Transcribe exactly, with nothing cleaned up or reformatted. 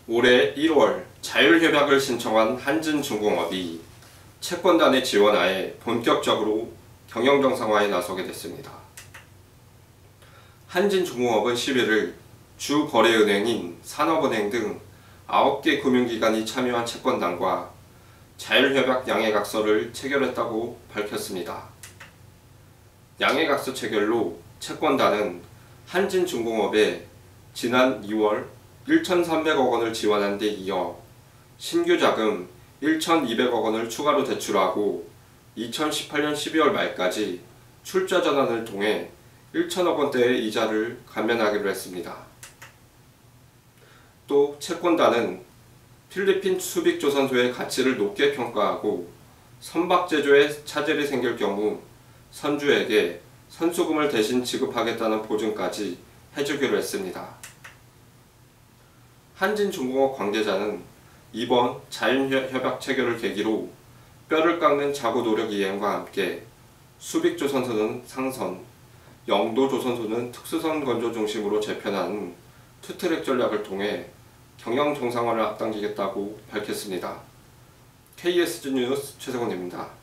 올해 일월 자율협약을 신청한 한진중공업이 채권단의 지원하에 본격적으로 경영정상화에 나서게 됐습니다. 한진중공업은 십일일 주거래은행인 산업은행 등 아홉 개 금융기관이 참여한 채권단과 자율협약 양해각서를 체결했다고 밝혔습니다. 양해각서 체결로 채권단은 한진중공업에 지난 이월 천삼백억 원을 지원한 데 이어 신규 자금 천이백억 원을 추가로 대출하고 이천십팔년 십이월 말까지 출자 전환을 통해 천억 원대의 이자를 감면하기로 했습니다. 또 채권단은 필리핀 수빅조선소의 가치를 높게 평가하고 선박제조에 차질이 생길 경우 선주에게 선수금을 대신 지급하겠다는 보증까지 해주기로 했습니다. 한진중공업 관계자는 이번 자율협약 체결을 계기로 뼈를 깎는 자구 노력 이행과 함께 수빅조선소는 상선, 영도조선소는 특수선 건조 중심으로 재편하는 투트랙 전략을 통해 경영 정상화를 앞당기겠다고 밝혔습니다. 케이에스지 뉴스 최세곤입니다.